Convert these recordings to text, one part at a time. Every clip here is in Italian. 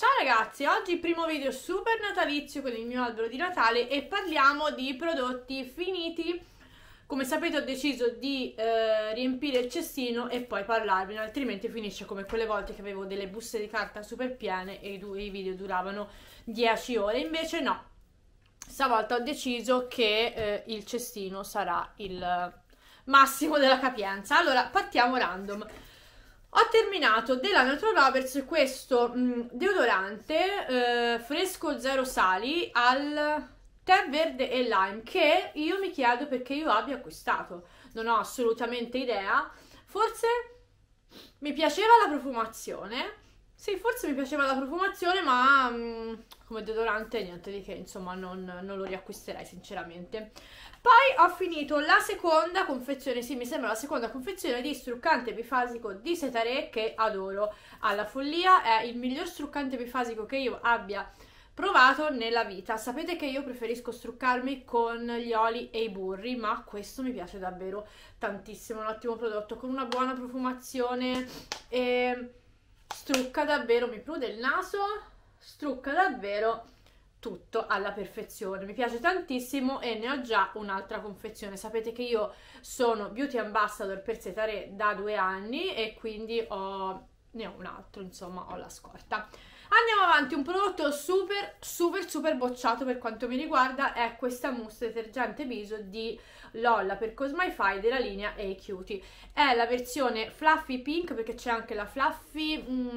Ciao ragazzi, oggi primo video super natalizio con il mio albero di Natale e parliamo di prodotti finiti. Come sapete ho deciso di riempire il cestino e poi parlarvene, altrimenti finisce come quelle volte che avevo delle buste di carta super piene e i video duravano 10 ore. Invece no, stavolta ho deciso che il cestino sarà il massimo della capienza. Allora, partiamo random. Ho terminato della Natural Lovers questo deodorante fresco zero sali al tè verde e lime, che io mi chiedo perché io abbia acquistato, non ho assolutamente idea. Forse mi piaceva la profumazione, sì, forse mi piaceva la profumazione, ma come deodorante niente di che, insomma non lo riacquisterei sinceramente. Poi ho finito la seconda confezione, sì, mi sembra la seconda confezione di struccante bifasico di Setare, che adoro alla follia. È il miglior struccante bifasico che io abbia provato nella vita. Sapete che io preferisco struccarmi con gli oli e i burri, ma questo mi piace davvero tantissimo. È un ottimo prodotto con una buona profumazione e strucca davvero, mi prude il naso, strucca davvero tutto alla perfezione. Mi piace tantissimo e ne ho già un'altra confezione. Sapete che io sono beauty ambassador per Setare da 2 anni e quindi ne ho un altro, insomma ho la scorta. Andiamo avanti. Un prodotto super bocciato per quanto mi riguarda è questa mousse detergente viso di Lolla per Cosmify della linea Hey Cutie. È la versione fluffy pink, perché c'è anche la fluffy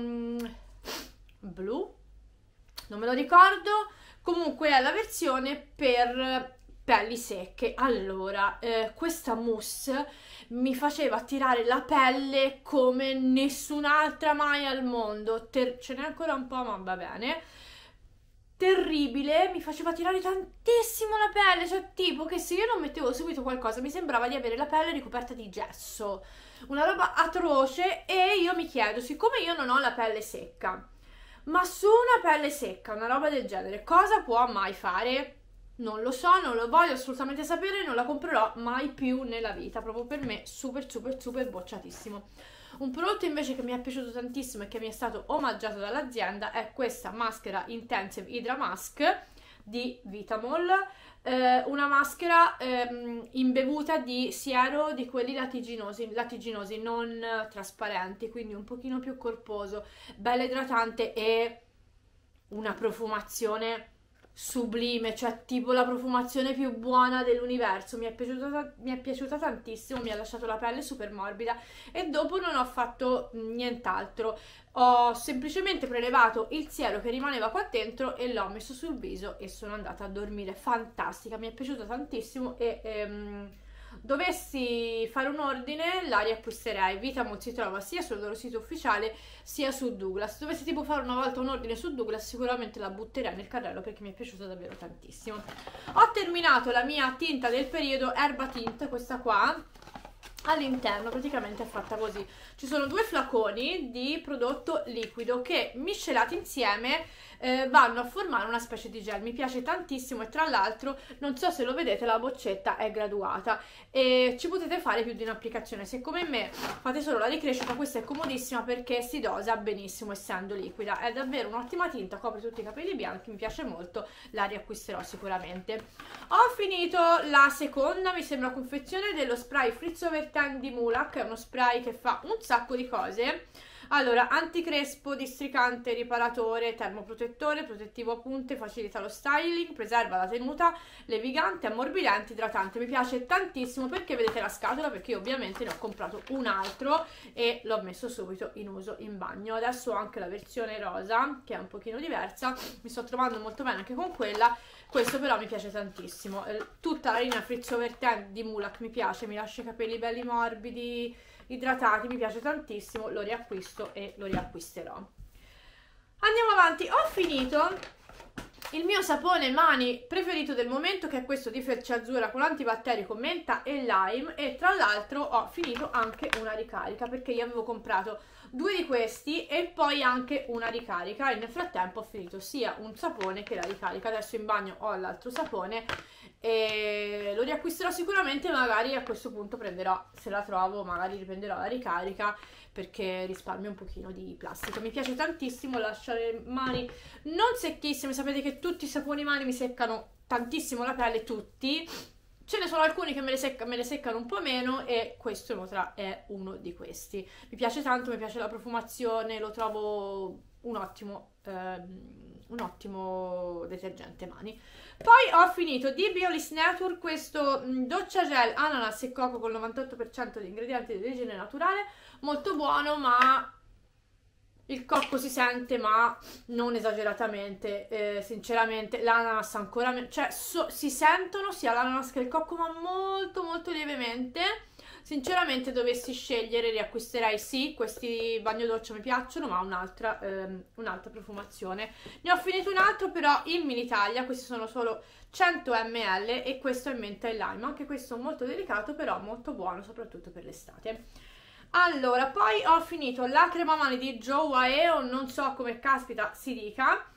blu, non me lo ricordo. Comunque è la versione per pelli secche. Allora, questa mousse mi faceva tirare la pelle come nessun'altra mai al mondo. Ce n'è ancora un po', ma va bene. Terribile, mi faceva tirare tantissimo la pelle, cioè tipo che se io non mettevo subito qualcosa mi sembrava di avere la pelle ricoperta di gesso. Una roba atroce. E io mi chiedo, siccome io non ho la pelle secca, ma su una pelle secca, una roba del genere, cosa può mai fare? Non lo so, non lo voglio assolutamente sapere, non la comprerò mai più nella vita, proprio per me super bocciatissimo. Un prodotto invece che mi è piaciuto tantissimo e che mi è stato omaggiato dall'azienda è questa maschera Intensive Hydra Mask di Vitamol. Una maschera imbevuta di siero di quelli latiginosi, non trasparenti, quindi un pochino più corposo, bella idratante e una profumazione sublime, cioè tipo la profumazione più buona dell'universo. Mi è piaciuta tantissimo, mi ha lasciato la pelle super morbida e dopo non ho fatto nient'altro. Ho semplicemente prelevato il siero che rimaneva qua dentro e l'ho messo sul viso e sono andata a dormire. Fantastica, mi è piaciuta tantissimo e dovessi fare un ordine la riacquisterei. Vitamol si trova sia sul loro sito ufficiale sia su Douglas. Dovessi tipo fare una volta un ordine su Douglas sicuramente la butterei nel carrello perché mi è piaciuta davvero tantissimo. Ho terminato la mia tinta del periodo Erba Tint, questa qua. All'interno praticamente è fatta così. Ci sono 2 flaconi di prodotto liquido che miscelati insieme vanno a formare una specie di gel. Mi piace tantissimo e tra l'altro, non so se lo vedete, la boccetta è graduata e ci potete fare più di un'applicazione. Se come me fate solo la ricrescita, questa è comodissima perché si dosa benissimo essendo liquida. È davvero un'ottima tinta, copre tutti i capelli bianchi, mi piace molto, la riacquisterò sicuramente. Ho finito la seconda, mi sembra, confezione dello spray Frizz Over Tan di Mulac. È uno spray che fa un sacco di cose. Allora, anticrespo, districante, riparatore, termoprotettore, protettivo a punte, facilita lo styling, preserva la tenuta, levigante, ammorbidente, idratante. Mi piace tantissimo perché vedete la scatola, perché io ovviamente ne ho comprato un altro e l'ho messo subito in uso in bagno. Adesso ho anche la versione rosa che è un pochino diversa, mi sto trovando molto bene anche con quella. Questo però mi piace tantissimo. Tutta la linea Frizz Over Tan di Mulac mi piace, mi lascia i capelli belli morbidi, idratati, mi piace tantissimo, lo riacquisto e lo riacquisterò. Andiamo avanti. Ho finito il mio sapone mani preferito del momento, che è questo di Felce Azzurra con antibatterico, menta e lime, e tra l'altro ho finito anche una ricarica perché io avevo comprato 2 di questi e poi anche una ricarica, e nel frattempo ho finito sia un sapone che la ricarica. Adesso in bagno ho l'altro sapone e lo riacquisterò sicuramente, magari a questo punto prenderò, se la trovo, magari riprenderò la ricarica perché risparmio un pochino di plastica. Mi piace tantissimo lasciare le mani non secchissime, sapete che tutti i saponi mani mi seccano tantissimo la pelle, tutti. Ce ne sono alcuni che me le seccano un po' meno e questo inoltre è uno di questi. Mi piace tanto, mi piace la profumazione, lo trovo un ottimo detergente mani. Poi ho finito di Biolis Nature questo doccia gel ananas e cocco con il 98% di ingredienti di origine naturale, molto buono, ma il cocco si sente, ma non esageratamente, sinceramente. L'ananas ancora meno, cioè si sentono sia l'ananas che il cocco, ma molto molto lievemente. Sinceramente dovessi scegliere riacquisterei sì, questi bagno doccia mi piacciono, ma un'altra profumazione. Ne ho finito un altro però in mini taglia, questi sono solo 100 ml e questo è menta e lime, anche questo molto delicato però molto buono, soprattutto per l'estate. Allora, poi ho finito la crema mani di Joe, o non so come caspita si dica.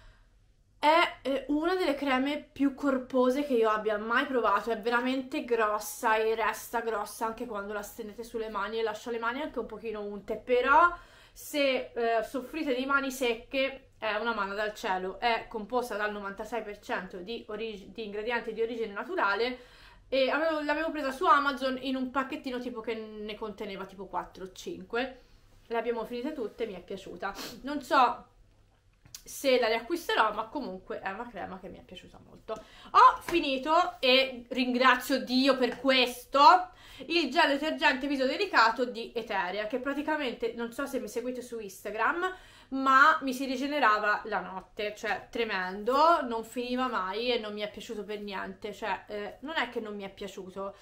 È una delle creme più corpose che io abbia mai provato, è veramente grossa e resta grossa anche quando la stendete sulle mani e lascia le mani anche un pochino unte, però se soffrite di mani secche è una manna dal cielo, è composta dal 96% di ingredienti di origine naturale e l'avevo presa su Amazon in un pacchettino tipo che ne conteneva tipo 4 o 5, le abbiamo finite tutte, mi è piaciuta, non so se la riacquisterò, ma comunque è una crema che mi è piaciuta molto. Ho finito, e ringrazio Dio per questo, il gel detergente viso delicato di Eterea, che praticamente, non so se mi seguite su Instagram, ma mi si rigenerava la notte, cioè tremendo, non finiva mai e non mi è piaciuto per niente, cioè non è che non mi è piaciuto,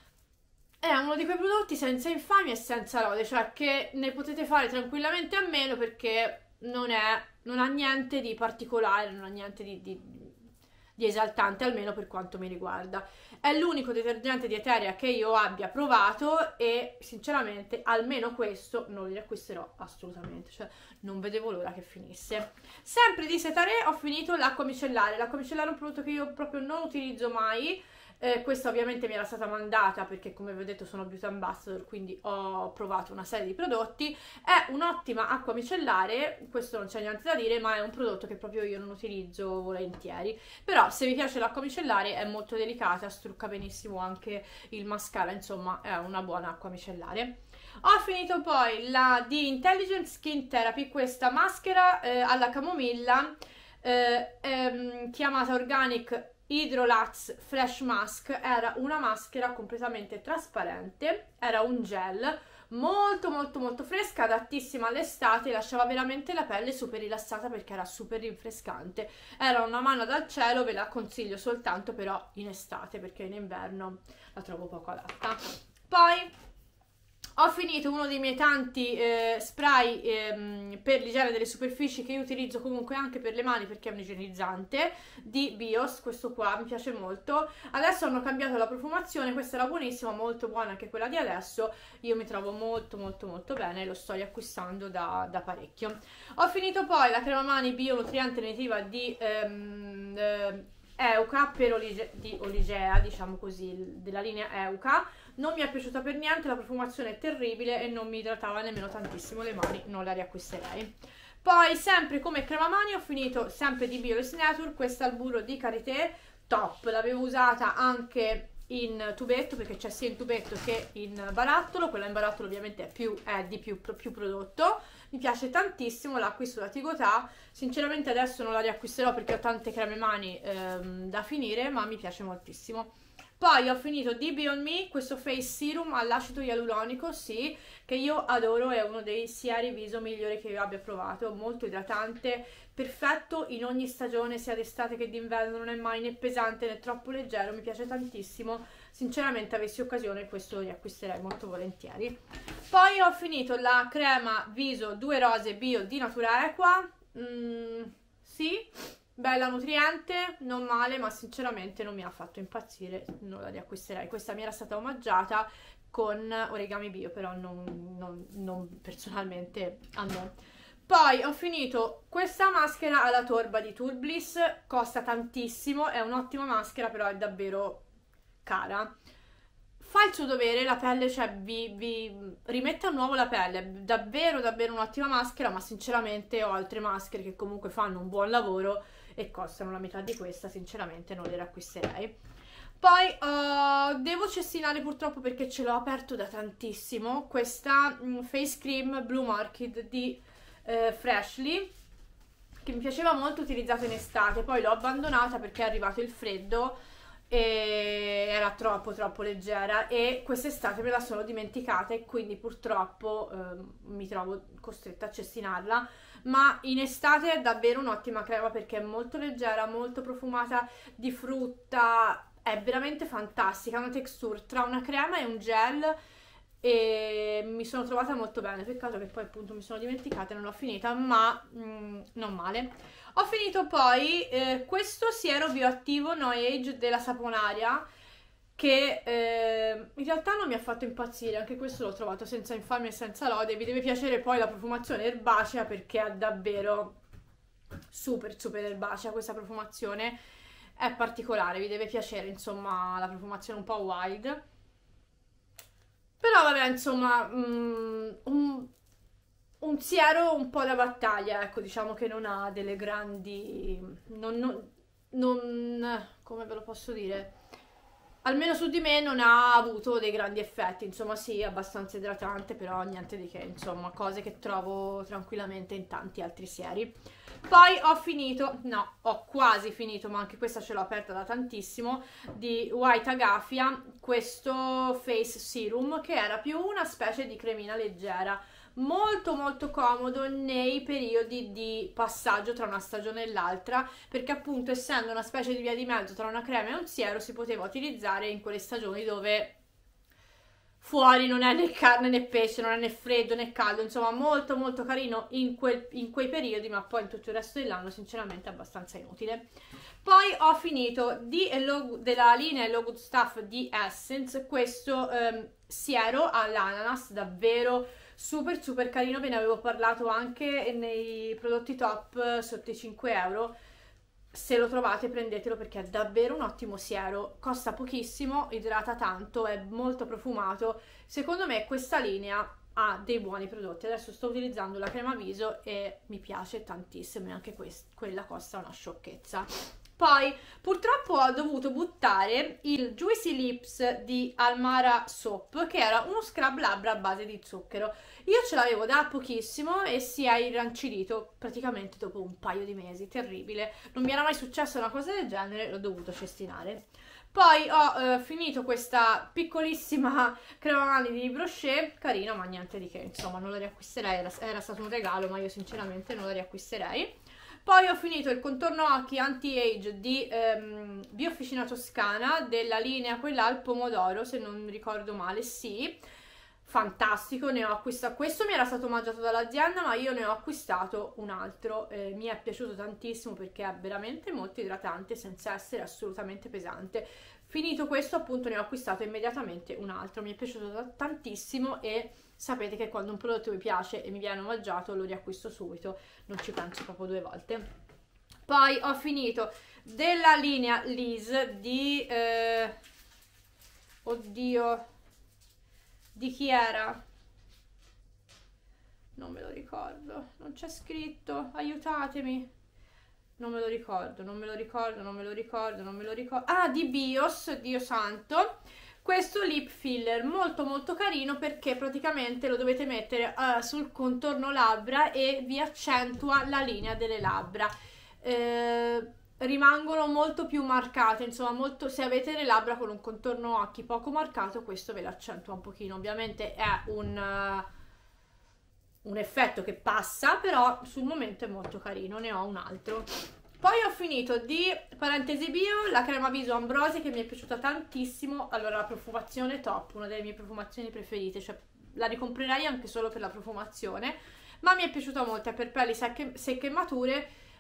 è uno di quei prodotti senza infamia e senza lode, cioè che ne potete fare tranquillamente a meno perché non ha niente di particolare, non ha niente di esaltante, almeno per quanto mi riguarda. È l'unico detergente di Eterea che io abbia provato e sinceramente almeno questo non lo riacquisterò assolutamente, cioè non vedevo l'ora che finisse. Sempre di Setare ho finito l'acqua micellare. L'acqua micellare è un prodotto che io proprio non utilizzo mai. Questa ovviamente mi era stata mandata perché, come vi ho detto, sono beauty ambassador, quindi ho provato una serie di prodotti. È un'ottima acqua micellare, questo non c'è niente da dire, ma è un prodotto che proprio io non utilizzo volentieri. Però se vi piace l'acqua micellare è molto delicata, strucca benissimo anche il mascara, insomma è una buona acqua micellare. Ho finito poi la di Intelligent Skin Therapy, questa maschera alla camomilla chiamata Organic Hydrolax Fresh Mask. Era una maschera completamente trasparente, era un gel molto molto molto fresca, adattissima all'estate, lasciava veramente la pelle super rilassata perché era super rinfrescante. Era una manna dal cielo, ve la consiglio soltanto però in estate perché in inverno la trovo poco adatta. Poi ho finito uno dei miei tanti spray per l'igiene delle superfici che io utilizzo comunque anche per le mani perché è un igienizzante, di Bios. Questo qua mi piace molto. Adesso hanno cambiato la profumazione, questa era buonissima, molto buona anche quella di adesso. Io mi trovo molto molto molto bene, lo sto riacquistando da parecchio. Ho finito poi la crema mani bio nutriente nativa di Euca di Oligea, diciamo così, della linea Euca. Non mi è piaciuta per niente, la profumazione è terribile e non mi idratava nemmeno tantissimo le mani, non la riacquisterei. Poi sempre come crema mani ho finito sempre di Biolis Nature questa al burro di karité top, l'avevo usata anche in tubetto perché c'è sia in tubetto che in barattolo. Quella in barattolo ovviamente è di più prodotto, mi piace tantissimo, l'acquisto da Tigotà. Sinceramente adesso non la riacquisterò perché ho tante creme mani da finire, ma mi piace moltissimo. Poi ho finito di Beyond Me questo face serum all'acido ialuronico, sì, che io adoro, è uno dei sieri viso migliori che io abbia provato, molto idratante, perfetto in ogni stagione, sia d'estate che d'inverno, non è mai né pesante né troppo leggero, mi piace tantissimo. Sinceramente avessi occasione questo lo riacquisterei molto volentieri. Poi ho finito la crema viso 2 rose bio di Natura Equa, sì, bella nutriente, non male, ma sinceramente non mi ha fatto impazzire, non la riacquisterei. Questa mi era stata omaggiata, con Origami Bio, però non personalmente a me. Poi ho finito questa maschera alla torba di Turbliss, costa tantissimo, è un'ottima maschera, però è davvero cara. Fa il suo dovere, la pelle, cioè vi rimette a nuovo la pelle, è davvero davvero un'ottima maschera, ma sinceramente ho altre maschere che comunque fanno un buon lavoro e costano la metà di questa, sinceramente non le riacquisterei. Poi devo cestinare purtroppo perché ce l'ho aperto da tantissimo, questa face cream Blue Market di Freshly, che mi piaceva molto utilizzata in estate, poi l'ho abbandonata perché è arrivato il freddo e era troppo leggera, e quest'estate me la sono dimenticata e quindi purtroppo mi trovo costretta a cestinarla. Ma in estate è davvero un'ottima crema perché è molto leggera, molto profumata di frutta, è veramente fantastica, ha una texture tra una crema e un gel e mi sono trovata molto bene. Peccato che poi appunto mi sono dimenticata e non l'ho finita, ma non male. Ho finito poi questo siero bioattivo No Age della Saponaria, che in realtà non mi ha fatto impazzire, anche questo l'ho trovato senza infamia e senza lode. Vi deve piacere poi la profumazione erbacea perché è davvero super erbacea questa profumazione, è particolare, vi deve piacere insomma la profumazione un po' wild. Però vabbè, insomma, un siero un po' da battaglia, ecco, diciamo che non ha delle grandi... come ve lo posso dire? Almeno su di me non ha avuto dei grandi effetti, insomma sì, è abbastanza idratante, però niente di che, insomma, cose che trovo tranquillamente in tanti altri sieri. Poi ho finito, no, ho quasi finito, ma anche questa ce l'ho aperta da tantissimo, di White Agafia, questo Face Serum, che era più una specie di cremina leggera, molto comodo nei periodi di passaggio tra una stagione e l'altra, perché appunto essendo una specie di via di mezzo tra una crema e un siero si poteva utilizzare in quelle stagioni dove fuori non è né carne né pesce, non è né freddo né caldo, insomma molto carino in quei periodi, ma poi in tutto il resto dell'anno sinceramente è abbastanza inutile. Poi ho finito della linea Hello Good Stuff di Essence questo siero all'ananas, davvero super carino, ve ne avevo parlato anche nei prodotti top sotto i 5 euro. Se lo trovate prendetelo perché è davvero un ottimo siero, costa pochissimo, idrata tanto, è molto profumato. Secondo me questa linea ha dei buoni prodotti. Adesso sto utilizzando la crema viso e mi piace tantissimo, e anche quella costa una sciocchezza. Poi purtroppo ho dovuto buttare il Juicy Lips di Almara Soap, che era uno scrub labbra a base di zucchero. Io ce l'avevo da pochissimo e si è irrancidito praticamente dopo un paio di mesi, terribile. Non mi era mai successa una cosa del genere, l'ho dovuto cestinare. Poi ho finito questa piccolissima crema mani di Brochet, carina ma niente di che, insomma non la riacquisterei, era stato un regalo ma io sinceramente non la riacquisterei. Poi ho finito il contorno occhi anti-age di Biofficina Toscana, della linea quella al pomodoro, se non ricordo male, sì, fantastico, ne ho acquistato, questo mi era stato mangiato dall'azienda ma io ne ho acquistato un altro, mi è piaciuto tantissimo perché è veramente molto idratante senza essere assolutamente pesante. Finito questo appunto ne ho acquistato immediatamente un altro, mi è piaciuto tantissimo e sapete che quando un prodotto mi piace e mi viene omaggiato lo riacquisto subito, non ci penso proprio due volte. Poi ho finito della linea Liz di oddio, di chi era? Non me lo ricordo, non c'è scritto, aiutatemi. Non me lo ricordo. Ah, di Bios, Dio santo. Questo lip filler molto carino perché praticamente lo dovete mettere sul contorno labbra e vi accentua la linea delle labbra. Rimangono molto più marcate, insomma, se avete le labbra con un contorno occhi poco marcato, questo ve l'accentua un pochino. Ovviamente è un effetto che passa, però sul momento è molto carino. Ne ho un altro. Poi ho finito di Parentesi Bio la crema viso Ambrosia, che mi è piaciuta tantissimo. Allora, la profumazione top, una delle mie profumazioni preferite, cioè la ricomprerei anche solo per la profumazione, ma mi è piaciuta molto, è per pelli secche e mature,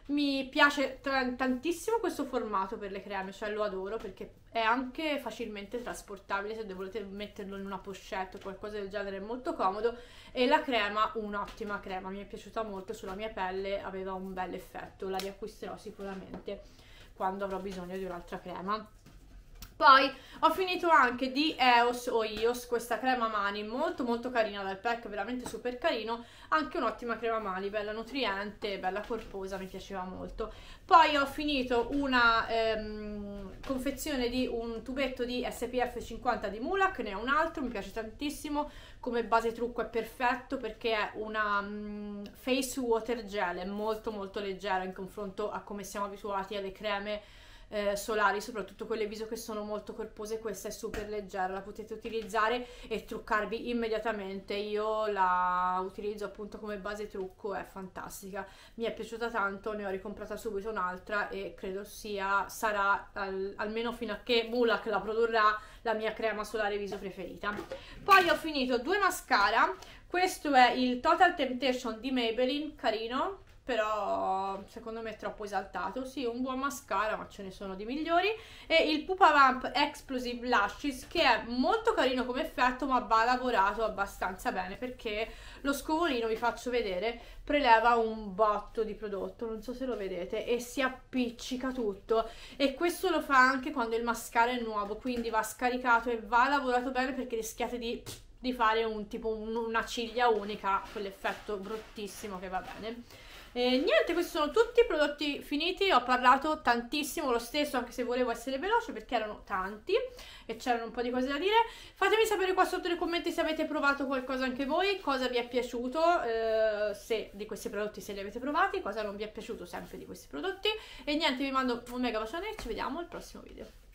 Mi piace tantissimo questo formato per le creme, cioè lo adoro perché è anche facilmente trasportabile, se volete metterlo in una pochette o qualcosa del genere è molto comodo. E la crema, un'ottima crema, mi è piaciuta molto sulla mia pelle, aveva un bel effetto, la riacquisterò sicuramente quando avrò bisogno di un'altra crema. Poi ho finito anche di EOS o IOS, questa crema mani molto molto carina dal pack, veramente super carino, anche un'ottima crema mani, bella nutriente, bella corposa, mi piaceva molto. Poi ho finito una confezione di un tubetto di SPF 50 di Mulac, ne ho un altro, mi piace tantissimo, come base trucco è perfetto perché è una face water gel, è molto molto leggera in confronto a come siamo abituati alle creme solari, soprattutto quelle viso che sono molto corpose. Questa è super leggera, la potete utilizzare e truccarvi immediatamente. Io la utilizzo appunto come base trucco, è fantastica, mi è piaciuta tanto, ne ho ricomprata subito un'altra e credo sarà almeno fino a che Mulac la produrrà, la mia crema solare viso preferita. Poi ho finito due mascara, questo è il Total Temptation di Maybelline, carino, però secondo me è troppo esaltato. Sì, un buon mascara, ma ce ne sono di migliori. E il Pupa Vamp Explosive Lashes, che è molto carino come effetto, ma va lavorato abbastanza bene perché lo scovolino, vi faccio vedere, preleva un botto di prodotto, non so se lo vedete, e si appiccica tutto. E questo lo fa anche quando il mascara è nuovo, quindi va scaricato e va lavorato bene perché rischiate di fare una ciglia unica, quell'effetto bruttissimo che va bene. E niente, questi sono tutti i prodotti finiti. Ho parlato tantissimo lo stesso, anche se volevo essere veloce perché erano tanti e c'erano un po' di cose da dire. Fatemi sapere qua sotto nei commenti se avete provato qualcosa anche voi, cosa vi è piaciuto, se di questi prodotti, se li avete provati, cosa non vi è piaciuto sempre di questi prodotti. E niente, vi mando un mega bacione e ci vediamo al prossimo video.